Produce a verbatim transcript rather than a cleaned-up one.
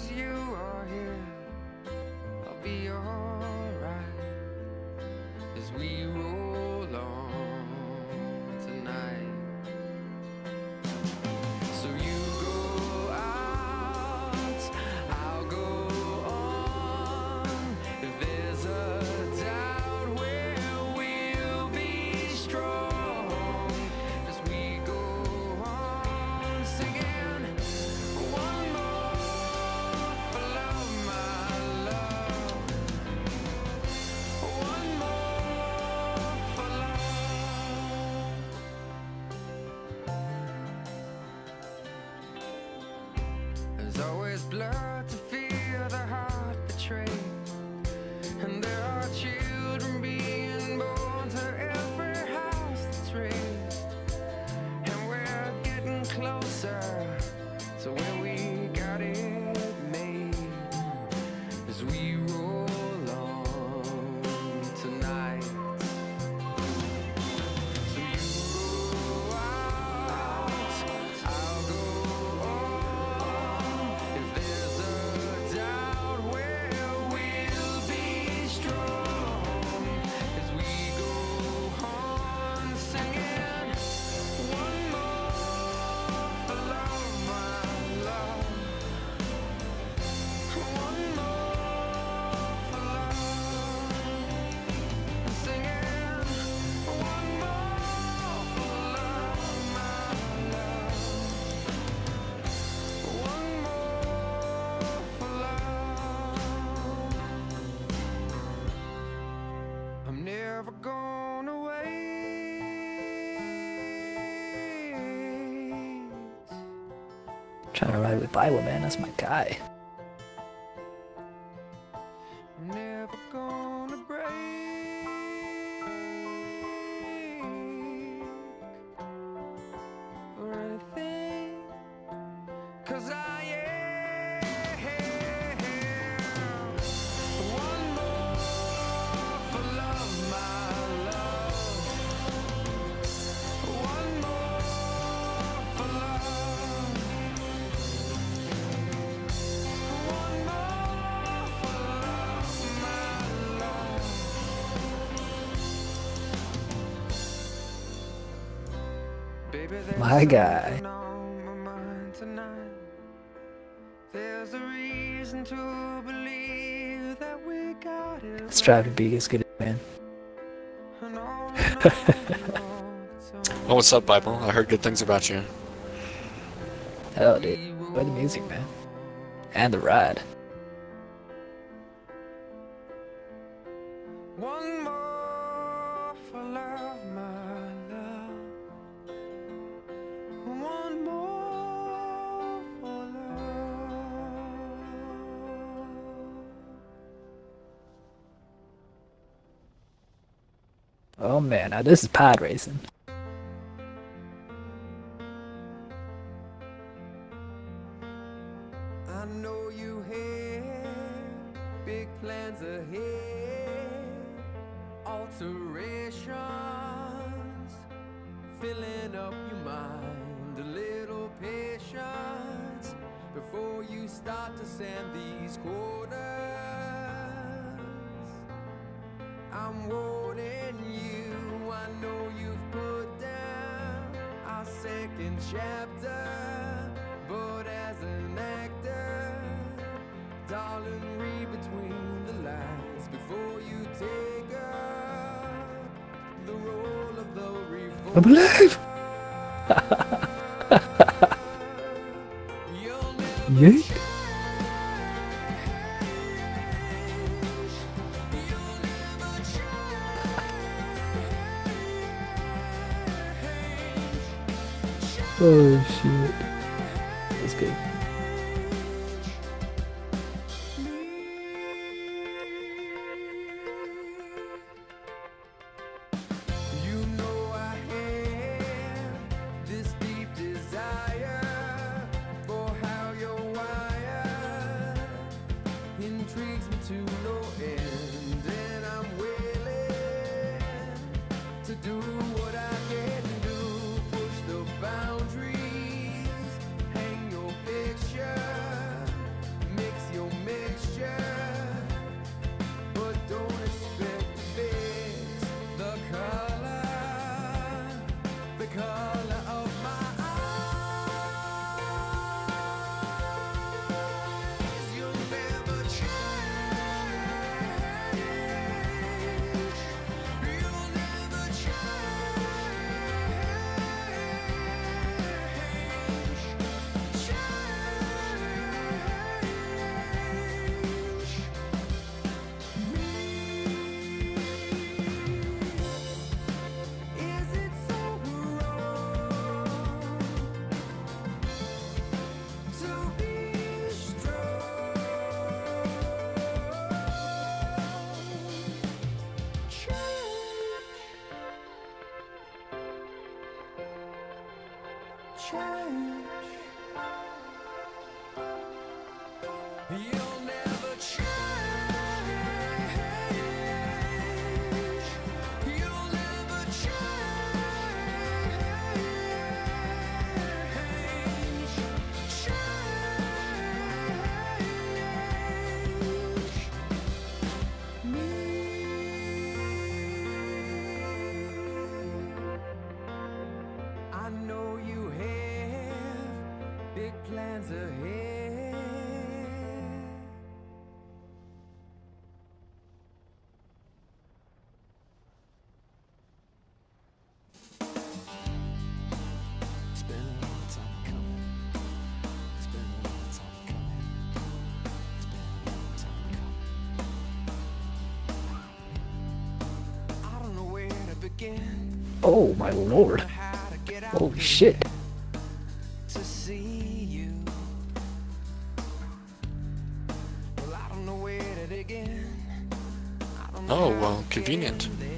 as you are here, I'll be alright as we roll on tonight. So you go out, I'll go on. If there's a doubt, where we'll be strong as we go on singing. One more for love, my love. One more for love. There's always blood to feel the heart betrayed, and there are children being born to every house that's raised, and we're getting closer to where we got it made as we roll on tonight. So you go out, I'll go on. If there's a doubt, where we'll be strong as we go on singing. One more for love, my love. One more for love. Singing. One more for love, my love. One more for love. I'm never gonna wait. Trying to ride with Bible, man. That's my guy. I'm never gonna break for anything, 'cause I am. One more for love, my love. One more for love. One more for love, my love. Baby, there's My guy. something on my mind tonight. There's a reason to believe that we got it. Let's try to be as good as man. And all in all, it's all Oh, what's up, Bible? I heard good things about you. Hell, dude. Play the music, man. And the ride. one more for love, my love. One more for love. Oh man, now this is pod racing. I know you have big plans ahead, alterations, filling up your mind, a little patience before you start to send these quarters. I'm warning you, I know you've put down our second chapter, but as an actor, darling, read between the lines before you take up the role of the revolver. I believe! You'll never Yeet. change. You'll never change. Oh shit. That's good. You know I have this deep desire for how you're wired. Intrigues me to no end, and I'm willing to do what I can do. Push the boundaries, hang your head lands ahead. It's been a long time coming. It's been a long time coming. It's been a long time coming. I don't know where to begin. Oh my lord. How to get out Holy shit. to see you. Well, I don't know where to begin. I don't know Oh, how well, to get convenient. there.